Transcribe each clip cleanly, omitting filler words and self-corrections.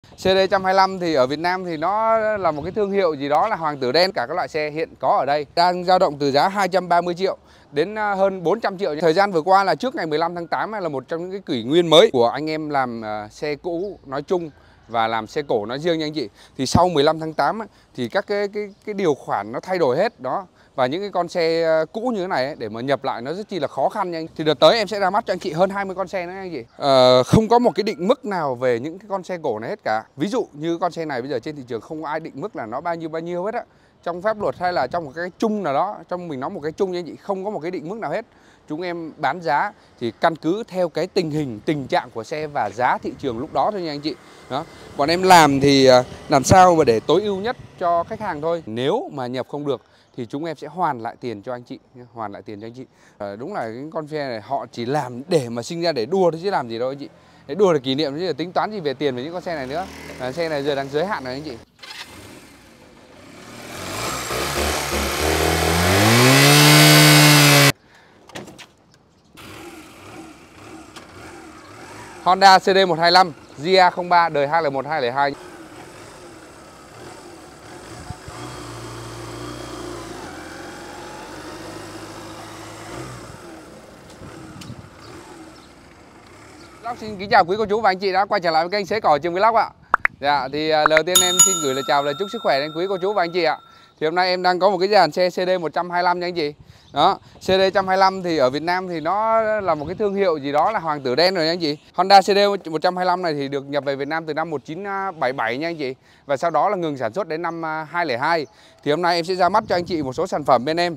CD125 thì ở Việt Nam thì nó là một cái thương hiệu gì đó là hoàng tử đen. Cả các loại xe hiện có ở đây đang dao động từ giá 230 triệu đến hơn 400 triệu. Thời gian vừa qua là trước ngày 15 tháng 8 là một trong những cái kỷ nguyên mới của anh em làm xe cũ nói chung và làm xe cổ nói riêng nha anh chị. Thì sau 15 tháng 8 thì các cái điều khoản nó thay đổi hết đó. Và những cái con xe cũ như thế này ấy, để mà nhập lại nó rất chi là khó khăn nha anh. Thì đợt tới em sẽ ra mắt cho anh chị hơn 20 con xe nữa anh chị. Không có một cái định mức nào về những cái con xe cổ này hết cả. Ví dụ như con xe này bây giờ trên thị trường không có ai định mức là nó bao nhiêu hết á. Trong pháp luật hay là trong một cái chung nào đó, trong mình nói một cái chung nha anh chị, không có một cái định mức nào hết. Chúng em bán giá thì căn cứ theo cái tình hình, tình trạng của xe và giá thị trường lúc đó thôi nha anh chị. Đó. Bọn em làm thì làm sao mà để tối ưu nhất cho khách hàng thôi. Nếu mà nhập không được thì chúng em sẽ hoàn lại tiền cho anh chị, hoàn lại tiền cho anh chị. Đúng là cái con xe này họ chỉ làm để mà sinh ra để đua thôi chứ làm gì đâu anh chị. Để đua để kỷ niệm chứ tính toán gì về tiền với những con xe này nữa. Xe này giờ đang giới hạn rồi anh chị. Honda CD125 GA03 đời 201 202. Xin kính chào quý cô chú và anh chị đã quay trở lại với kênh Xế Cỏ Trường Vlog ạ. Dạ thì lời đầu tiên em xin gửi lời chào và chúc sức khỏe đến quý cô chú và anh chị ạ. Thì hôm nay em đang có một cái dàn xe CD125 nha anh chị. Đó, CD125 thì ở Việt Nam thì nó là một cái thương hiệu gì đó là hoàng tử đen rồi nha anh chị. Honda CD125 này thì được nhập về Việt Nam từ năm 1977 nha anh chị. Và sau đó là ngừng sản xuất đến năm 2002. Thì hôm nay em sẽ ra mắt cho anh chị một số sản phẩm bên em.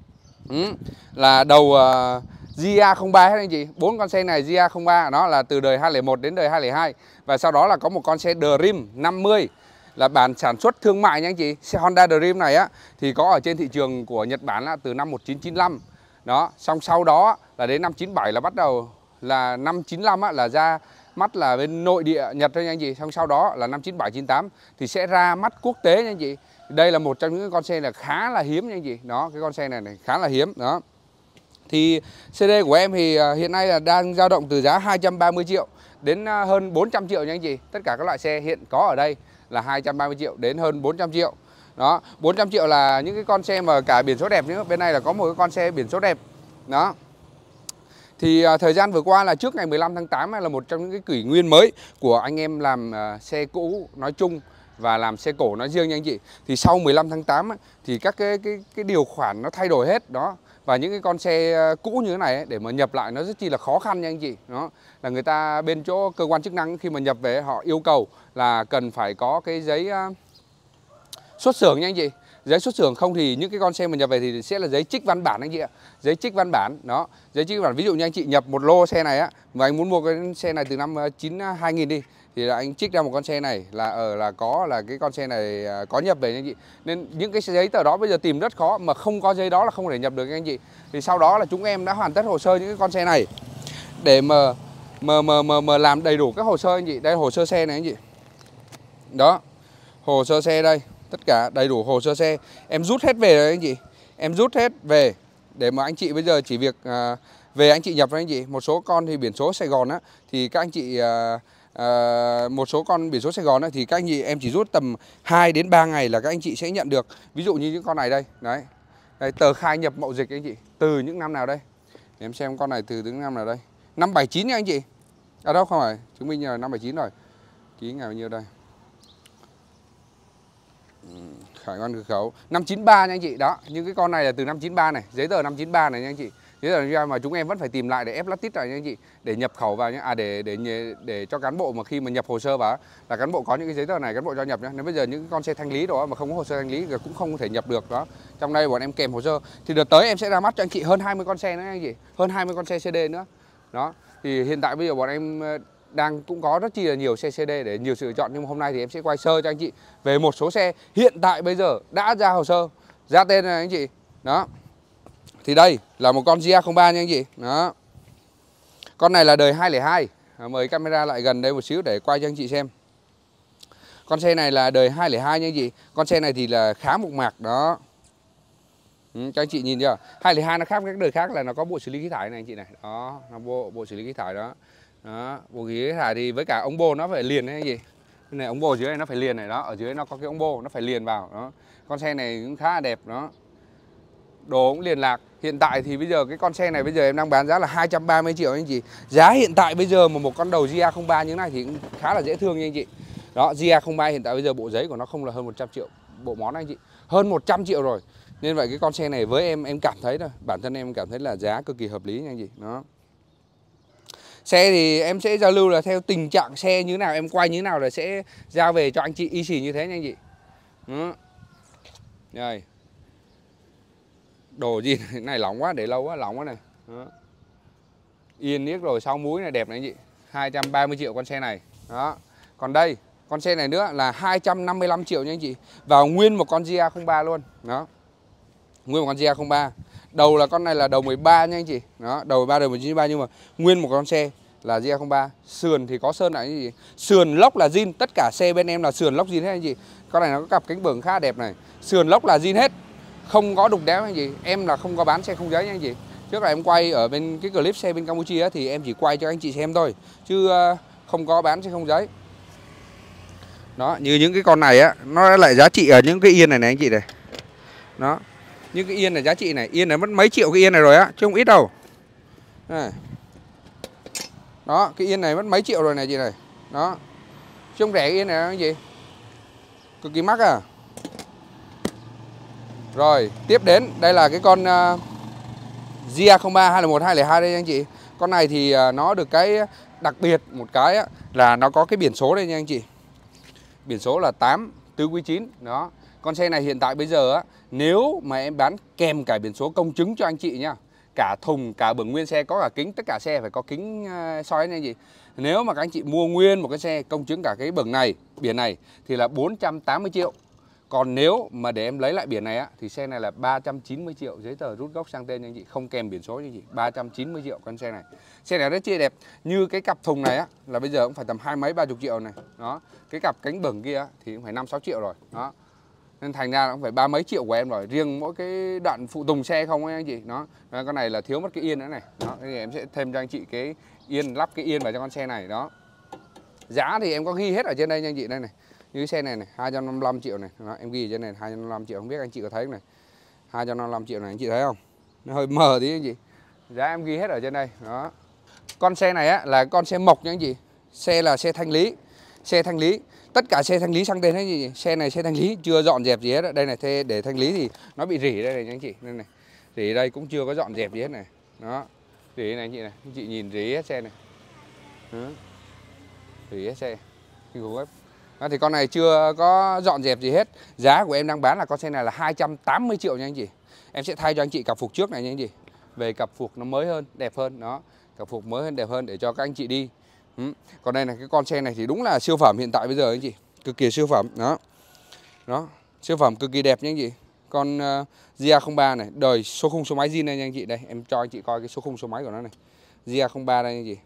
Là đầu GA03 hết anh chị. 4 con xe này GA03 nó là từ đời 201 đến đời 202. Và sau đó là có một con xe Dream 50 là bản sản xuất thương mại nha anh chị. Xe Honda Dream này á thì có ở trên thị trường của Nhật Bản là từ năm 1995. Đó, xong sau đó là đến năm 97 là bắt đầu là năm 95 á là ra mắt là bên nội địa Nhật thôi nha anh chị. Xong sau đó là năm 97 98 thì sẽ ra mắt quốc tế nha anh chị. Đây là một trong những con xe là khá là hiếm nha anh chị. Đó, cái con xe này khá là hiếm đó. Thì CD của em thì hiện nay là đang dao động từ giá 230 triệu đến hơn 400 triệu nha anh chị. Tất cả các loại xe hiện có ở đây là 230 triệu đến hơn 400 triệu. Đó, 400 triệu là những cái con xe mà cả biển số đẹp nữa. Bên này là có một cái con xe biển số đẹp. Đó. Thì thời gian vừa qua là trước ngày 15 tháng 8 là một trong những cái kỷ nguyên mới của anh em làm xe cũ nói chung và làm xe cổ nói riêng nha anh chị. Thì sau 15 tháng 8 thì các cái điều khoản nó thay đổi hết đó. Và những cái con xe cũ như thế này ấy, để mà nhập lại nó rất chi là khó khăn nha anh chị. Đó là người ta bên chỗ cơ quan chức năng khi mà nhập về họ yêu cầu là cần phải có cái giấy xuất xưởng nha anh chị. Giấy xuất xưởng không thì những cái con xe mà nhập về thì sẽ là giấy trích văn bản anh chị ạ. Giấy trích văn bản đó, giấy trích văn bản. Ví dụ như anh chị nhập một lô xe này á mà anh muốn mua cái xe này từ năm 2000 đi thì là anh trích ra một con xe này là có là cái con xe này có nhập về nha anh chị. Nên những cái giấy tờ đó bây giờ tìm rất khó, mà không có giấy đó là không thể nhập được nha anh chị. Thì sau đó là chúng em đã hoàn tất hồ sơ những cái con xe này để mà làm đầy đủ các hồ sơ anh chị. Đây hồ sơ xe này anh chị. Đó. Hồ sơ xe đây, tất cả đầy đủ hồ sơ xe. Em rút hết về rồi anh chị. Em rút hết về để mà anh chị bây giờ chỉ việc về anh chị nhập với anh chị. Một số con thì biển số Sài Gòn á thì các anh chị một số con biển số Sài Gòn ấy, thì các anh chị em chỉ rút tầm 2 đến 3 ngày là các anh chị sẽ nhận được. Ví dụ như những con này đây, đấy. Đây tờ khai nhập mậu dịch anh chị, từ những năm nào đây? Để em xem con này từ những năm nào đây? Năm 79 nha anh chị. À đâu không phải, chứng minh là năm 79 rồi. Ký ngày bao nhiêu đây? Khải quan cửa khẩu năm 93 nha anh chị. Đó, những cái con này là từ năm 93 này, giấy tờ năm 93 này nha anh chị. Giấy tờ mà chúng em vẫn phải tìm lại để ép lát tít lại nha anh chị, để nhập khẩu vào nhá. Để cho cán bộ mà khi mà nhập hồ sơ vào là cán bộ có những cái giấy tờ này cán bộ cho nhập nhá. Nếu bây giờ những con xe thanh lý đó mà không có hồ sơ thanh lý thì cũng không thể nhập được đó. Trong đây bọn em kèm hồ sơ. Thì đợt tới em sẽ ra mắt cho anh chị hơn 20 con xe nữa anh chị, hơn 20 con xe CD nữa. Đó. Thì hiện tại bây giờ bọn em đang cũng có rất chi là nhiều xe CD để nhiều sự lựa chọn, nhưng mà hôm nay thì em sẽ quay sơ cho anh chị về một số xe hiện tại bây giờ đã ra hồ sơ, ra tên này anh chị. Đó. Thì đây là một con GA03 nha anh chị. Đó. Con này là đời 202. Mời camera lại gần đây một xíu để quay cho anh chị xem. Con xe này là đời 202 nha anh chị. Con xe này thì là khá mộc mạc đó. Cho anh chị nhìn chưa? 202 nó khác với các đời khác là nó có bộ xử lý khí thải này anh chị này. Đó, nó bộ xử lý khí thải đó. Đó, bộ khí thải thì với cả ống bô nó phải liền đấy anh chị. Cái này ống bô dưới này nó phải liền này đó, ở dưới nó có cái ống bô nó phải liền vào đó. Con xe này cũng khá là đẹp đó. Đồ cũng liền lạc. Hiện tại thì bây giờ cái con xe này bây giờ em đang bán giá là 230 triệu anh chị. Giá hiện tại bây giờ mà một con đầu GA03 như thế này thì cũng khá là dễ thương nha anh chị. Đó, GA03 hiện tại bây giờ bộ giấy của nó không là hơn 100 triệu bộ món anh chị. Hơn 100 triệu rồi. Nên vậy cái con xe này với em cảm thấy thôi, bản thân em cảm thấy là giá cực kỳ hợp lý nha anh chị. Đó. Xe thì em sẽ giao lưu là theo tình trạng xe như thế nào, em quay như thế nào là sẽ giao về cho anh chị y xì như thế nha anh chị. Đó. Rồi. Đồ gì này lỏng quá, để lâu quá, lỏng quá này. Đó. Yên niếc rồi, sau múi này đẹp này anh chị. 230 triệu con xe này. Đó. Còn đây, con xe này nữa là 255 triệu nha anh chị. Vào nguyên một con GA03 luôn. Đó. Nguyên một con GA03. Đầu là con này là đầu 13 nha anh chị. Đó, đầu 13 đầu 13 nhưng mà nguyên một con xe là GA03. Sườn thì có sơn lại như gì? Sườn lốc là zin, tất cả xe bên em là sườn lốc zin hết anh chị. Con này nó có cặp cánh bửng khá đẹp này. Sườn lốc là zin hết. Không có đục đéo anh chị. Em là không có bán xe không giấy nha anh chị. Trước là em quay ở bên cái clip xe bên Campuchia thì em chỉ quay cho anh chị xem thôi, chứ không có bán xe không giấy. Đó, như những cái con này á, nó lại giá trị ở những cái yên này này anh chị này. Đó. Những cái yên này giá trị này, yên này mất mấy triệu cái yên này rồi á, chứ không ít đâu. Này. Đó, cái yên này mất mấy triệu rồi này chị này. Đó. Chứ không rẻ cái yên này anh chị. Cực kỳ mắc à. Rồi, tiếp đến đây là cái con GA03 201 202 đây anh chị. Con này thì nó được cái đặc biệt một cái á, là nó có cái biển số đây nha anh chị. Biển số là 84Q9. Đó. Con xe này hiện tại bây giờ á, nếu mà em bán kèm cả biển số công chứng cho anh chị nhá, cả thùng, cả bửng nguyên xe, có cả kính, tất cả xe phải có kính soi nha anh chị. Nếu mà các anh chị mua nguyên một cái xe công chứng cả cái bửng này, biển này thì là 480 triệu. Còn nếu mà để em lấy lại biển này á thì xe này là 390 triệu, giấy tờ rút gốc sang tên nha anh chị, không kèm biển số nha anh chị. 390 triệu con xe này. Xe này rất chi đẹp. Như cái cặp thùng này á là bây giờ cũng phải tầm 20 mấy 30 triệu này. Đó. Cái cặp cánh bửng kia thì cũng phải 5 6 triệu rồi. Đó. Nên thành ra cũng phải 30 mấy triệu của em rồi, riêng mỗi cái đoạn phụ tùng xe không ấy anh chị. Đó. Con này là thiếu mất cái yên nữa này. Đó, thì em sẽ thêm cho anh chị cái yên, lắp cái yên vào cho con xe này. Đó. Giá thì em có ghi hết ở trên đây nha anh chị, đây này. Như cái xe này này, 255 triệu này. Đó, em ghi ở trên này 255 triệu, không biết anh chị có thấy không này. 255 triệu này anh chị thấy không? Nó hơi mờ tí anh chị. Giá em ghi hết ở trên đây. Đó. Con xe này á là con xe mộc nha anh chị. Xe là xe thanh lý. Xe thanh lý. Tất cả xe thanh lý sang tên hết gì. Xe này xe thanh lý chưa dọn dẹp gì hết. Đây này, để thanh lý thì nó bị rỉ đây này nha anh chị. Đây này. Rỉ đây cũng chưa có dọn dẹp gì hết này. Đó. Rỉ này anh chị này, anh chị nhìn rỉ hết xe này. Đó. Rỉ hết xe. Đó, thì con này chưa có dọn dẹp gì hết. Giá của em đang bán là con xe này là 280 triệu nha anh chị. Em sẽ thay cho anh chị cặp phục trước này nha anh chị. Về cặp phục nó mới hơn, đẹp hơn. Đó. Cặp phục mới hơn, đẹp hơn để cho các anh chị đi. Còn đây là cái con xe này thì đúng là siêu phẩm hiện tại bây giờ anh chị. Cực kỳ siêu phẩm. Đó. Đó. Siêu phẩm cực kỳ đẹp nha anh chị. Con GA03 này, đời số khung số máy zin đây nha anh chị. Đây, em cho anh chị coi cái số khung số máy của nó này. GA03 đây anh chị.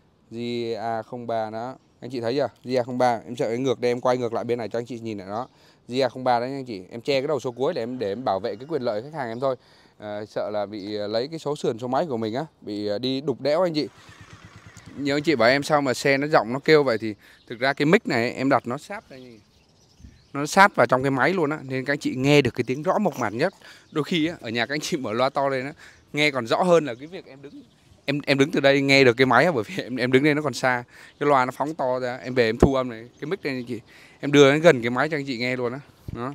GA03 đó. Anh chị thấy chưa? GA03, em sẽ ngược đây, em quay ngược lại bên này cho anh chị nhìn lại đó. GA03 đấy anh chị. Em che cái đầu số cuối để em bảo vệ cái quyền lợi khách hàng em thôi. Sợ là bị lấy cái số sườn số máy của mình á, bị đi đục đẽo anh chị. Nhiều anh chị bảo em sao mà xe nó giọng nó kêu vậy thì thực ra cái mic này em đặt nó sát đây, nó sát vào trong cái máy luôn á, nên các anh chị nghe được cái tiếng rõ mộc mạc nhất. Đôi khi á, ở nhà các anh chị mở loa to lên á, nghe còn rõ hơn là cái việc em đứng. Em đứng từ đây nghe được cái máy á, bởi vì em đứng đây nó còn xa. Cái loa nó phóng to ra, em về em thu âm này, cái mic này anh chị. Em đưa nó gần cái máy cho anh chị nghe luôn á. Đó.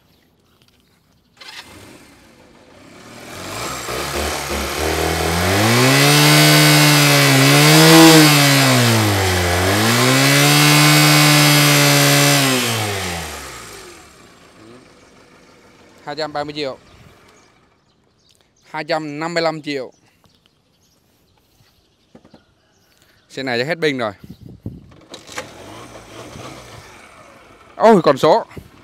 Đó. 230 triệu. 255 triệu. Xe này chắc hết pin rồi. Ôi còn số.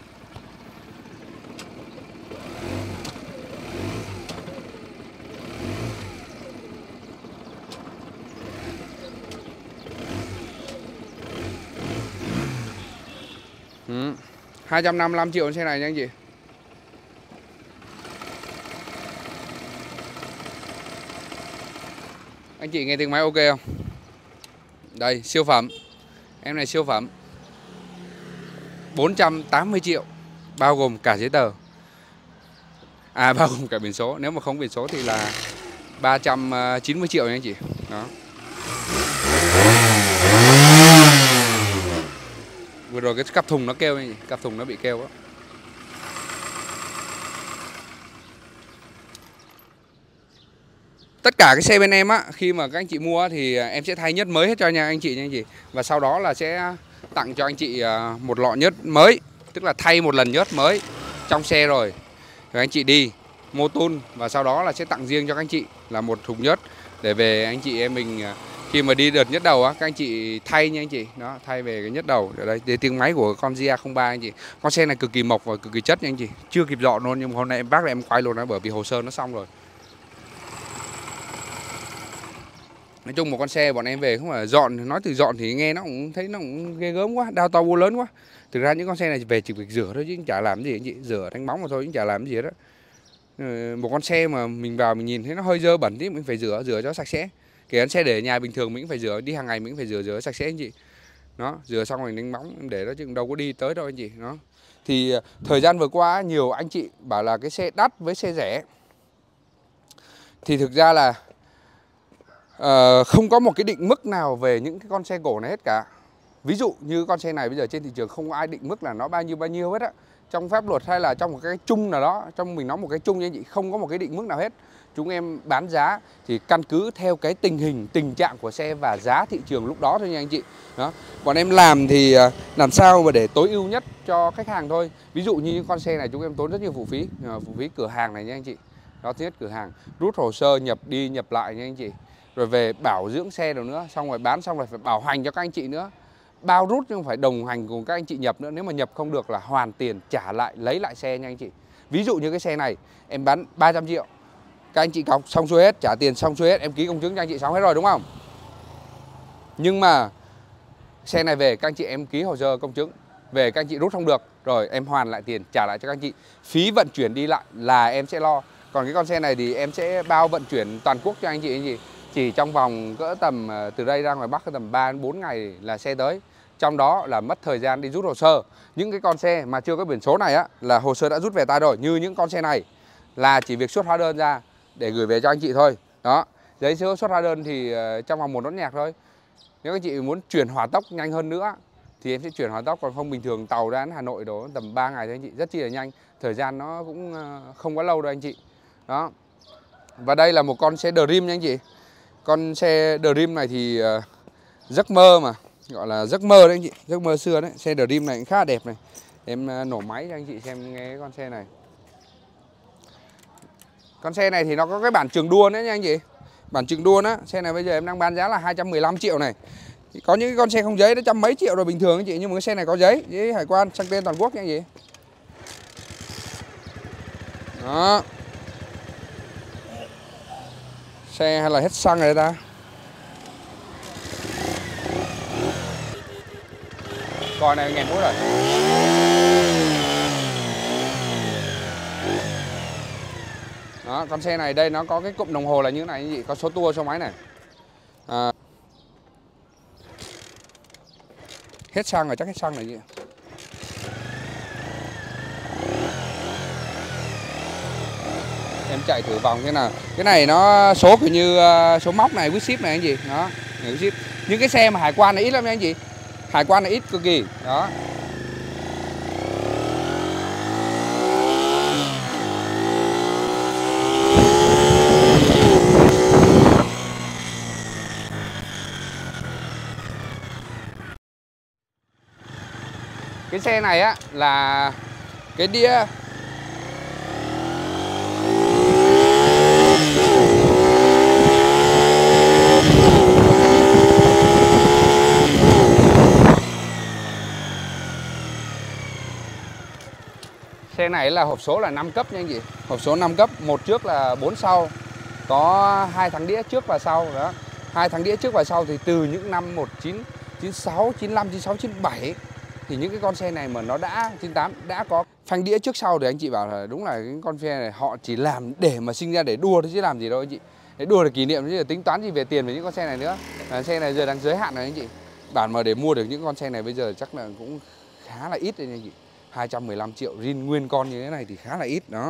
Ừ. 255 triệu xe này nha anh chị. Anh chị nghe tiếng máy ok không? Đây, siêu phẩm. Em này siêu phẩm. 480 triệu bao gồm cả giấy tờ. Bao gồm cả biển số. Nếu mà không biển số thì là 390 triệu nha anh chị. Đó. Vừa rồi cái cặp thùng nó kêu anh chị, cặp thùng nó bị kêu á. Tất cả cái xe bên em á, khi mà các anh chị mua thì em sẽ thay nhớt mới hết cho anh chị nha anh chị. Và sau đó là sẽ tặng cho anh chị một lọ nhớt mới, tức là thay một lần nhớt mới trong xe rồi anh chị đi mua tun, và sau đó là sẽ tặng riêng cho các anh chị là một thùng nhớt để về anh chị em mình khi mà đi đợt nhớt đầu á, các anh chị thay nha anh chị. Đó, thay về cái nhớt đầu. Ở đây để tiếng máy của con GA03 anh chị. Con xe này cực kỳ mộc và cực kỳ chất nha anh chị. Chưa kịp dọn luôn, nhưng mà hôm nay em bác là em quay luôn đó, bởi vì hồ sơ nó xong rồi. Nói chung một con xe bọn em về không phải dọn, nói từ dọn thì nghe nó cũng thấy nó cũng ghê gớm quá, đao to búa lớn quá. Thực ra những con xe này về chỉ việc rửa thôi chứ chả làm gì anh chị, rửa đánh bóng mà thôi chứ chả làm gì hết đó. Một con xe mà mình vào mình nhìn thấy nó hơi dơ bẩn tí mình phải rửa cho sạch sẽ. Kể cả xe để ở nhà bình thường mình cũng phải rửa, đi hàng ngày mình cũng phải rửa sạch sẽ anh chị. Đó, rửa xong rồi đánh bóng em để đó chứ đâu có đi tới đâu anh chị. Đó. Thì thời gian vừa qua nhiều anh chị bảo là cái xe đắt với xe rẻ. Thì thực ra là không có một cái định mức nào về những cái con xe cổ này hết cả. Ví dụ như con xe này bây giờ trên thị trường không có ai định mức là nó bao nhiêu hết á. Trong pháp luật hay là trong một cái chung nào đó, trong mình nói một cái chung nha anh chị, không có một cái định mức nào hết. Chúng em bán giá thì căn cứ theo cái tình hình, tình trạng của xe và giá thị trường lúc đó thôi nha anh chị. Đó. Bọn em làm thì làm sao mà để tối ưu nhất cho khách hàng thôi. Ví dụ như những con xe này chúng em tốn rất nhiều phụ phí cửa hàng này nha anh chị. Đó, thứ nhất cửa hàng, rút hồ sơ nhập đi nhập lại nha anh chị. Rồi về bảo dưỡng xe rồi nữa, xong rồi bán xong rồi phải bảo hành cho các anh chị nữa. Bao rút nhưng phải đồng hành cùng các anh chị nhập nữa. Nếu mà nhập không được là hoàn tiền trả lại, lấy lại xe nha anh chị. Ví dụ như cái xe này em bán 300 triệu, các anh chị cọc xong xuôi hết, trả tiền xong xuôi hết, em ký công chứng cho anh chị xong hết rồi đúng không? Nhưng mà xe này về các anh chị em ký hồ sơ công chứng, về các anh chị rút không được, rồi em hoàn lại tiền trả lại cho các anh chị. Phí vận chuyển đi lại là em sẽ lo. Còn cái con xe này thì em sẽ bao vận chuyển toàn quốc cho anh chị. Chỉ trong vòng cỡ tầm từ đây ra ngoài Bắc tầm 3-4 ngày là xe tới. Trong đó là mất thời gian đi rút hồ sơ. Những cái con xe mà chưa có biển số này á là hồ sơ đã rút về tay rồi. Như những con xe này là chỉ việc xuất hóa đơn ra để gửi về cho anh chị thôi. Đó, giấy xuất hóa đơn thì trong vòng 1 nốt nhạc thôi. Nếu anh chị muốn chuyển hỏa tốc nhanh hơn nữa thì em sẽ chuyển hỏa tốc, còn không bình thường tàu ra đến Hà Nội đó tầm 3 ngày thôi anh chị, rất chi là nhanh. Thời gian nó cũng không quá lâu đâu anh chị. Đó. Và đây là một con xe Dream nha anh chị. Con xe Dream này thì giấc mơ mà, gọi là giấc mơ đấy anh chị, giấc mơ xưa đấy. Xe Dream này cũng khá là đẹp này. Em nổ máy cho anh chị xem nghe cái con xe này. Con xe này thì nó có cái bản trường đua nữa nha anh chị. Bản trường đua á, xe này bây giờ em đang bán giá là 215 triệu này. Có những cái con xe không giấy nó trăm mấy triệu rồi bình thường anh chị, nhưng mà cái xe này có giấy hải quan sang tên toàn quốc nha anh chị. Đó. Xe hay là hết xăng rồi ta. Còi này nghẹn mũi rồi. Đó, con xe này đây nó có cái cụm đồng hồ là như thế này anh chị, có số tua số máy này. Hết xăng rồi, chắc hết xăng rồi chị. Em chạy thử vòng thế nào. Cái này nó số kiểu như số móc này, with ship này anh chị. Đó, with ship. Những cái xe mà hải quan này ít lắm nha anh chị. Hải quan này ít cực kỳ. Đó. Cái xe này á là cái đĩa xe này là hộp số là 5 cấp nha anh chị. Hộp số 5 cấp, một trước là 4 sau. Có 2 thắng đĩa trước và sau đó. 2 thắng đĩa trước và sau thì từ những năm 1996, 95, 96, 97 thì những cái con xe này mà nó đã 98 đã có phanh đĩa trước sau thì anh chị bảo là đúng là cái con xe này họ chỉ làm để mà sinh ra để đua thôi chứ làm gì đâu anh chị. Để đua để kỷ niệm chứ tính toán gì về tiền về những con xe này nữa. Xe này giờ đang giới hạn rồi anh chị. Bản mà để mua được những con xe này bây giờ chắc là cũng khá là ít đấy anh chị. 215 triệu zin nguyên con như thế này thì khá là ít đó.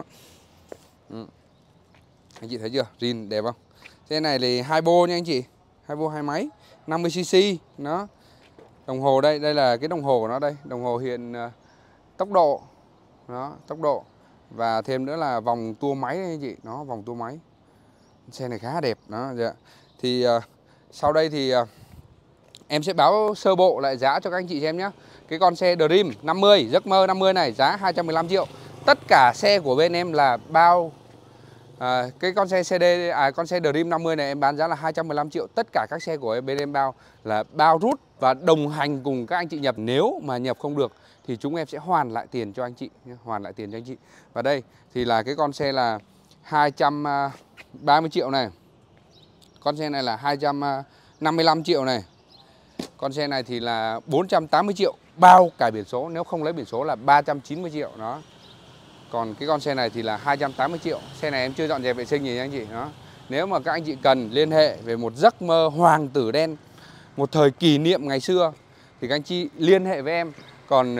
Anh chị thấy chưa? Zin đẹp không? Xe này thì 2 bô nha anh chị. 2 bô 2 máy, 50cc nó. Đồng hồ đây, đây là cái đồng hồ của nó đây, đồng hồ hiện tốc độ. Đó, tốc độ. Và thêm nữa là vòng tua máy anh chị, nó vòng tua máy. Xe này khá đẹp đó. Dạ. Thì sau đây thì em sẽ báo sơ bộ lại giá cho các anh chị xem nhé. Cái con xe Dream 50, giấc mơ 50 này giá 215 triệu. Tất cả xe của bên em là bao cái con xe con xe Dream 50 này em bán giá là 215 triệu. Tất cả các xe của bên em bao là bao rút và đồng hành cùng các anh chị nhập. Nếu mà nhập không được thì chúng em sẽ hoàn lại tiền cho anh chị, hoàn lại tiền cho anh chị. Và đây thì là cái con xe là 230 triệu này. Con xe này là 255 triệu này. Con xe này thì là 480 triệu bao cả biển số, nếu không lấy biển số là 390 triệu đó. Còn cái con xe này thì là 280 triệu. Xe này em chưa dọn dẹp vệ sinh gì nha anh chị đó. Nếu mà các anh chị cần liên hệ về một giấc mơ hoàng tử đen, một thời kỷ niệm ngày xưa thì các anh chị liên hệ với em. Còn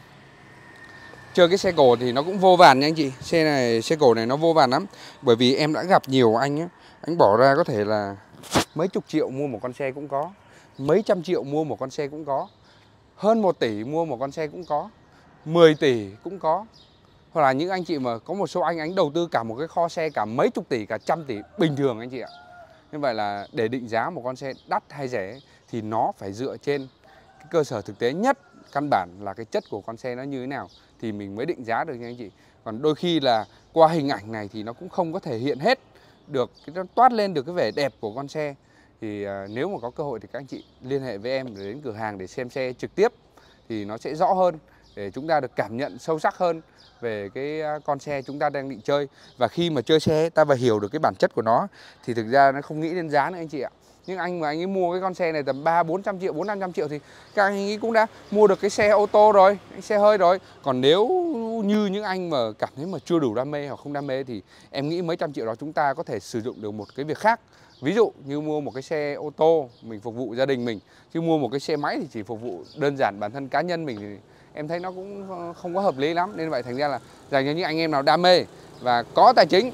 chơi cái xe cổ thì nó cũng vô vàn nha anh chị. Xe cổ này nó vô vàn lắm. Bởi vì em đã gặp nhiều anh á, anh bỏ ra có thể là mấy chục triệu mua một con xe cũng có, mấy trăm triệu mua một con xe cũng có, hơn 1 tỷ mua một con xe cũng có, 10 tỷ cũng có. Hoặc là những anh chị mà có một số anh đầu tư cả một cái kho xe cả mấy chục tỷ, cả trăm tỷ bình thường anh chị ạ. Như vậy là để định giá một con xe đắt hay rẻ thì nó phải dựa trên cái cơ sở thực tế nhất, căn bản là cái chất của con xe nó như thế nào thì mình mới định giá được nha anh chị. Còn đôi khi là qua hình ảnh này thì nó cũng không có thể hiện hết được, nó toát lên được cái vẻ đẹp của con xe. Thì nếu mà có cơ hội thì các anh chị liên hệ với em để đến cửa hàng để xem xe trực tiếp thì nó sẽ rõ hơn, để chúng ta được cảm nhận sâu sắc hơn về cái con xe chúng ta đang định chơi. Và khi mà chơi xe ta phải hiểu được cái bản chất của nó thì thực ra nó không nghĩ đến giá nữa anh chị ạ. Nhưng anh mà anh ấy mua cái con xe này tầm 300-400 triệu, 400-500 triệu thì các anh ấy cũng đã mua được cái xe ô tô rồi, cái xe hơi rồi. Còn nếu như những anh mà cảm thấy mà chưa đủ đam mê hoặc không đam mê thì em nghĩ mấy trăm triệu đó chúng ta có thể sử dụng được một cái việc khác. Ví dụ như mua một cái xe ô tô mình phục vụ gia đình mình, chứ mua một cái xe máy thì chỉ phục vụ đơn giản bản thân cá nhân mình thì em thấy nó cũng không có hợp lý lắm. Nên vậy thành ra là dành cho những anh em nào đam mê và có tài chính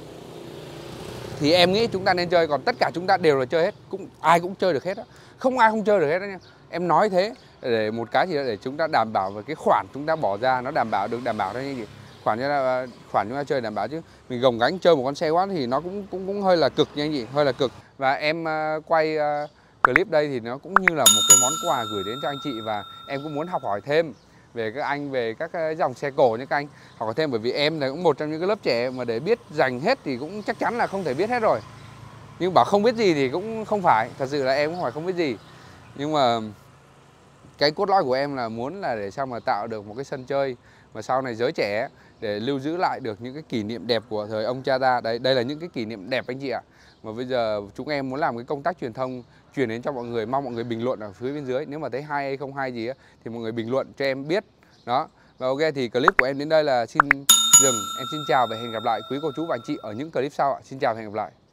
thì em nghĩ chúng ta nên chơi. Còn tất cả chúng ta đều là chơi hết, ai cũng chơi được hết á, không ai không chơi được hết đó nha. Em nói thế để một cái gì đó để chúng ta đảm bảo về cái khoản chúng ta bỏ ra nó đảm bảo thôi như gì. Khoản chúng ta chơi đảm bảo, chứ mình gồng gánh chơi một con xe quá thì nó cũng hơi là cực nha anh chị, hơi là cực. Và em quay clip đây thì nó cũng như là một cái món quà gửi đến cho anh chị, và em cũng muốn học hỏi thêm về các anh, về các cái dòng xe cổ như các anh học hỏi thêm. Bởi vì em là cũng một trong những cái lớp trẻ mà để biết dành hết thì cũng chắc chắn là không thể biết hết rồi. Nhưng bảo không biết gì thì cũng không phải, thật sự là em cũng phải không biết gì. Nhưng mà cái cốt lõi của em là muốn là để sao mà tạo được một cái sân chơi mà sau này giới trẻ để lưu giữ lại được những cái kỷ niệm đẹp của thời ông cha ta. Đây là những cái kỷ niệm đẹp anh chị ạ. Mà bây giờ chúng em muốn làm cái công tác truyền thông truyền đến cho mọi người, mong mọi người bình luận ở phía bên dưới. Nếu mà thấy hay hay không hay gì á thì mọi người bình luận cho em biết. Đó. Và ok thì clip của em đến đây là xin dừng. Em xin chào và hẹn gặp lại quý cô chú và anh chị ở những clip sau ạ. Xin chào và hẹn gặp lại.